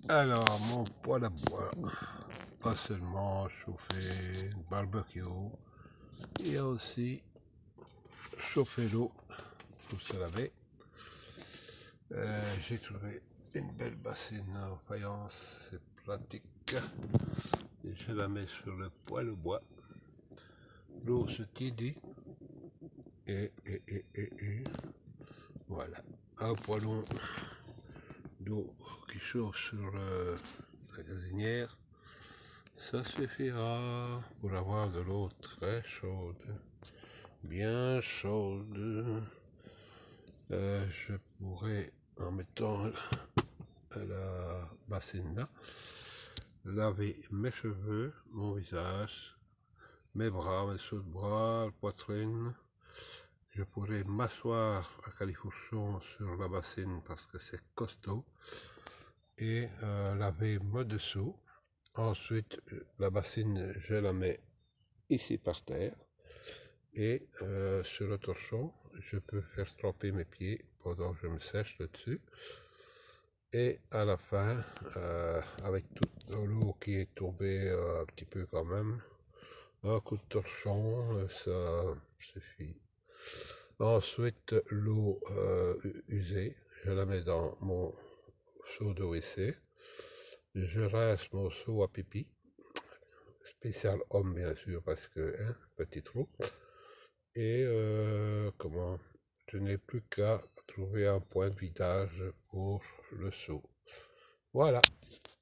Alors, mon poêle à bois, pas seulement chauffer barbecue, il y a aussi chauffer l'eau pour se laver. J'ai trouvé une belle bassine en faïence, c'est pratique. Et je la mets sur le poêle au bois. L'eau se tiédit et voilà, un poêlon d'eau qui chauffe sur la gazinière. Ça suffira pour avoir de l'eau très chaude, bien chaude. Je pourrais, en mettant la bassine là, laver mes cheveux, mon visage, mes bras, mes sous de bras, la poitrine. Je pourrais m'asseoir à califourchon sur la bassine parce que c'est costaud et laver mon dessous. Ensuite, la bassine, je la mets ici par terre et sur le torchon, je peux faire tremper mes pieds pendant que je me sèche le dessus. Et à la fin, avec toute l'eau qui est tombée un petit peu quand même, un coup de torchon, ça suffit. Ensuite, l'eau usée, je la mets dans mon seau de WC. Je rince mon seau à pipi, spécial homme bien sûr parce que hein, petit trou. Et comment, je n'ai plus qu'à trouver un point de vidage pour le seau. Voilà.